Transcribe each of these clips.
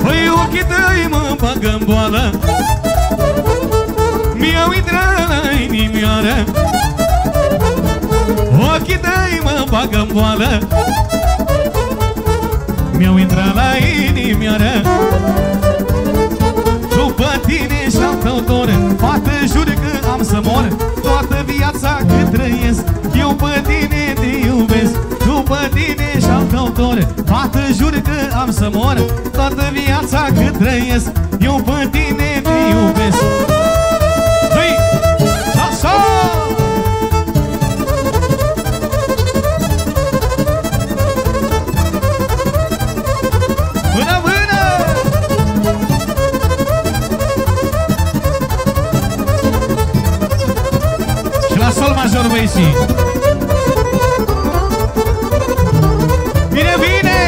Păi ochii tăi mă bagă-n boală, mi-au intrat la inimioară. Ochii tăi mă bagă-n boală, mi-au intrat la inimioară. După tine și-al tău dor, fată, jur că am să mor. Toată viața cât trăiesc, eu pe tine te iubesc. După tine și-al tău dor, fată, jur că am să mor. Toată viața cât trăiesc, eu pe tine te iubesc. Zăi! Sa-sa! Sol major, băieții. Bine, bine!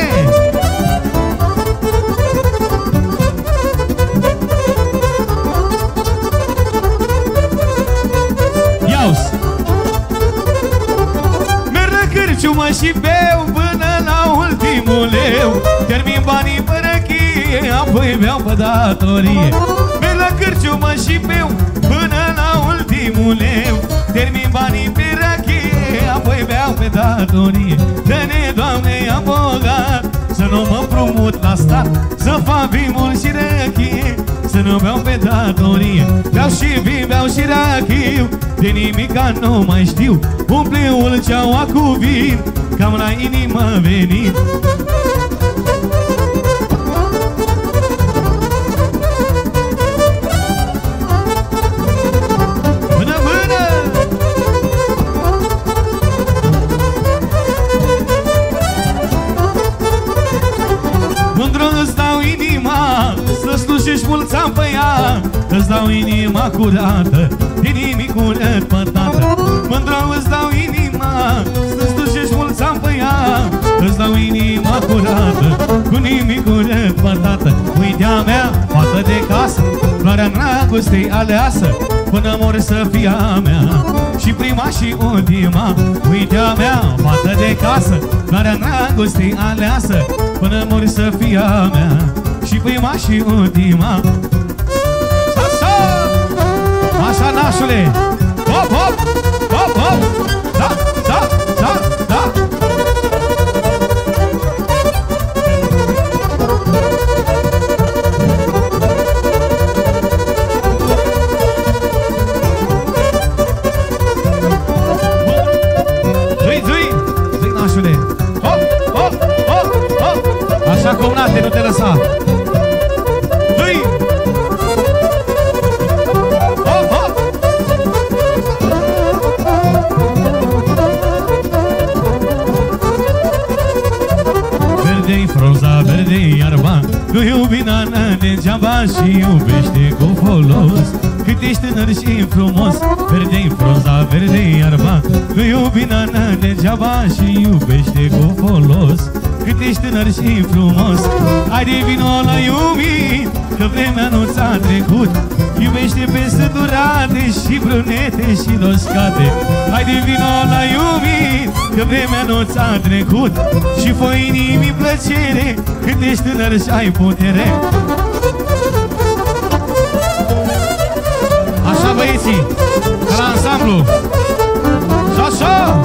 Ia-uzi! Merg la cârciumă și beau până la ultimul leu. Termin banii pe răchie, apoi beau pe datorie. Merg la cârciumă și beau până la ultimul leu. Termin banii pe rachie, apoi beau pe datorie. Dă-ne, Doamne, am bogat, să nu mă împrumut la stat, să fac vimul și rachie, să nu beau pe datorie. Beau și vin, beau și rachiu, de nimica nu mai știu. Umple ulceaua cu vin, cam la inimă venit. Să-și mulți am pe ea, îți dau inima curată, din nimic curăt pătată. Mândră îți dau inima, să-ți ducești mulți am pe ea, îți dau inima curată, cu nimic curăt pătată. Uite-a mea, fată de casă, floarea dragostei aleasă, până mor să fie a mea, și prima și ultima. Uite-a mea, fată de casă, floarea dragostei aleasă, până mor să fie a mea, și prima și ultima. Sa-sa! Așa, nașule! Hop, hop! Hop, hop! Da, da, da, da! Zui, zui! Zui, nașule! Hop, hop, hop, hop! Așa, comnate, nu te lăsa! Verde iarba, nu iubi nana degeaba și iubește cu folos. Cât ești tânăr și frumos, verde-i frunza, verde iarba, nu iubi nana degeaba și iubește cu folos. Cât ești tânăr și frumos, haide vino la iubit, că vremea nu ți-a trecut. Iubește pe săturate și brunete și doscate. Haide vino la iubit, că vremea nu ți-a trecut. Și fă inimii plăcere, cât ești tânăr și ai putere. Așa, băieții, ca la ansamblu. Și așa!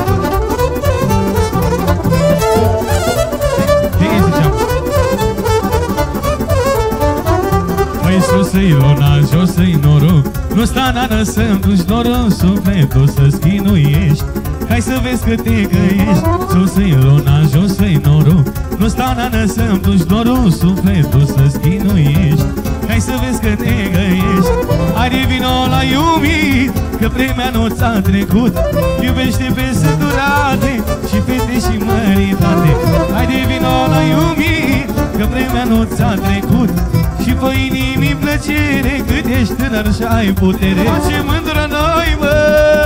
Păi sus-i luna, jos-i noroc, nu sta nană să-mi duci norul, sufletul să-ți chinuiești. Hai să vezi că te găiești, sus-i luna, jos-i noroc, nu sta nană să-mi duci norul, sufletul să-ți chinuiești. Hai să vezi că te găiești, haide vino la iubit, că vremea nu ți-a trecut. Iubește pe săturate și fete și măritate. Haide vino la iubit, că vremea nu ți-a trecut. Și fă inimii plăcere, cât ești tânăr și ai putere. Face mândră noi, mă,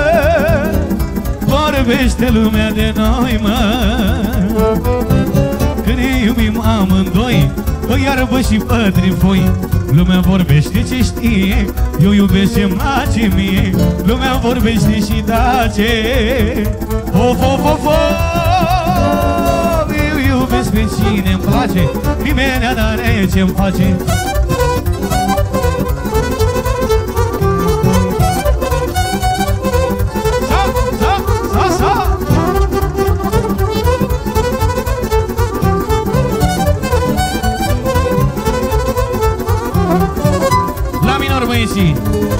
vorbește lumea de noi, mă, că ne iubim amândoi, o iarbă și pătrifoi. Lumea vorbește ce știe, eu iubesc ce-mi place mie. Lumea vorbește și tace, of, of, of, of, eu iubesc cunoști pe cine-mi place, nimeni n-are ce-mi face. La minor, băieții.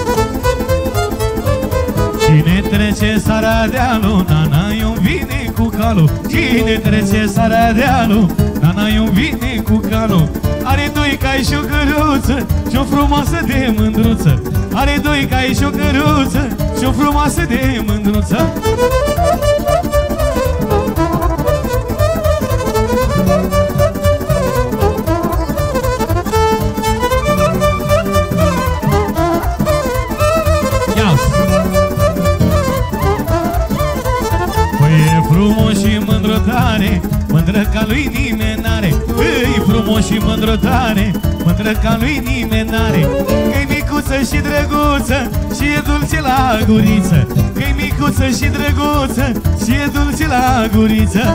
Cine trece Saradealul, nana-i-o vine cu calul. Cine trece Saradealul, nana-i-o vine cu calul. Are doi cai și o căruță și o frumoasă de mândruță. Are doi cai și o căruță și o frumoasă de mândruță. Mândră ca lui nimeni n-are, îi frumos și mândră tare, mândră ca lui nimeni n-are. Că-i micuță și drăguță și e dulce la guriță, că-i micuță și drăguță și e dulce la guriță.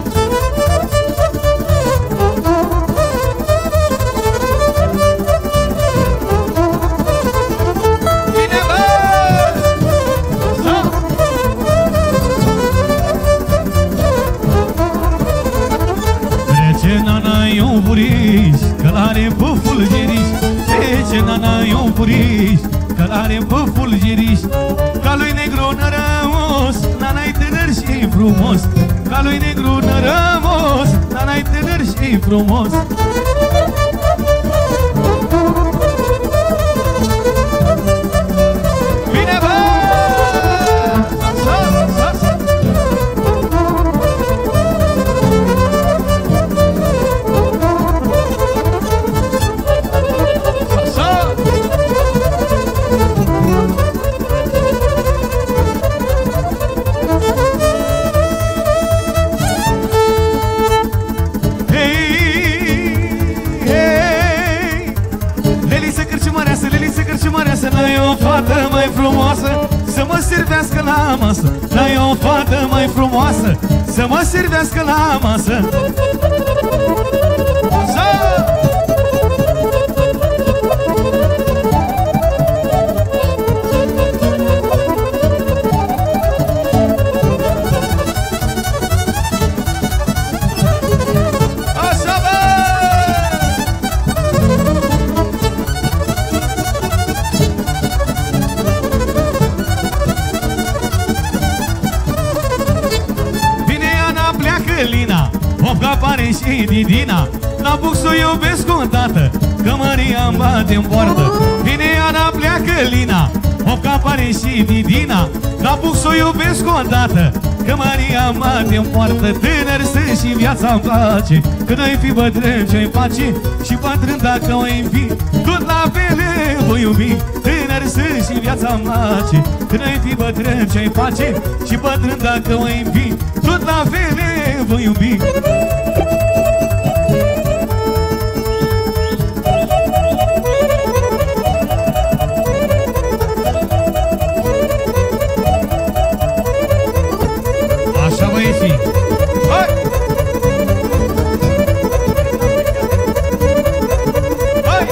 Călare pe fulgeriș, trece nana-i un furiș. Călare pe fulgeriș, ca lui negru nărămos, nana-i tânăr și frumos. Ca lui negru nărămos, nana-i tânăr și frumos. Bine, bă! N-ai o fată mai frumoasă să mă servească la masă. N-ai o fată mai frumoasă să mă servească la masă. Pare și Didina, n-apuc să o iubesc o dată, că Maria-mi bate-n poartă. Vine Ana, pleacă Lina, Opca pare și Didina, n-apuc să o iubesc o dată, că Maria-mi bate-n poartă. Tânăr sunt și viața-mi place, că noi fi bătrâni ce-i face, și bătrân dacă o-i fi, tot la fel voi iubi. Tânăr sunt și viața-mi place, că noi fi bătrâni ce-i face, și bătrân dacă o-i fi, tot la fel voi iubi. Așa, băieții. Hai! Hai!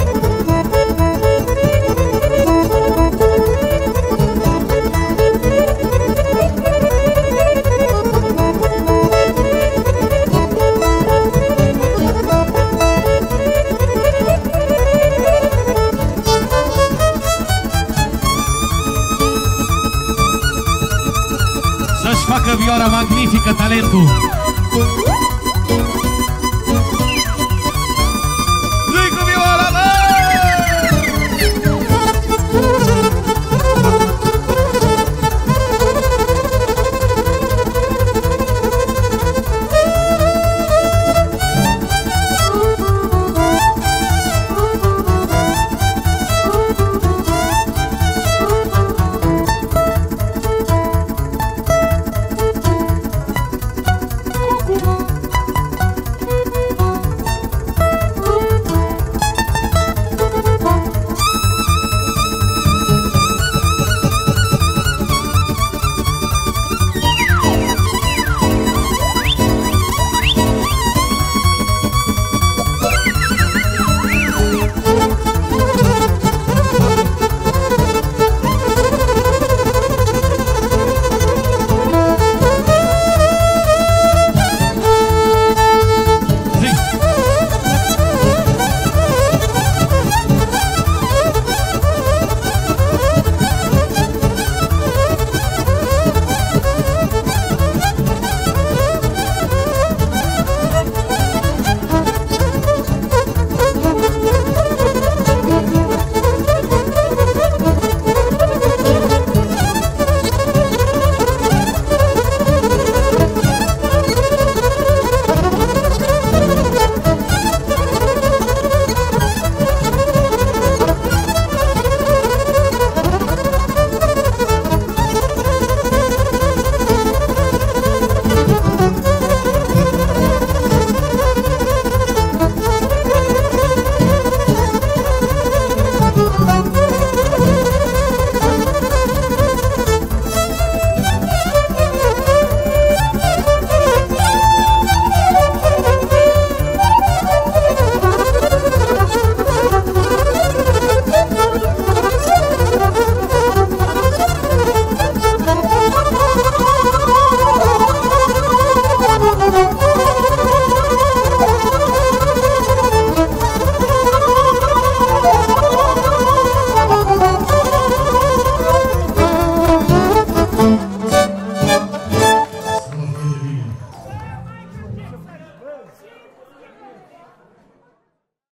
Să-și facă vioara magnifică talentul.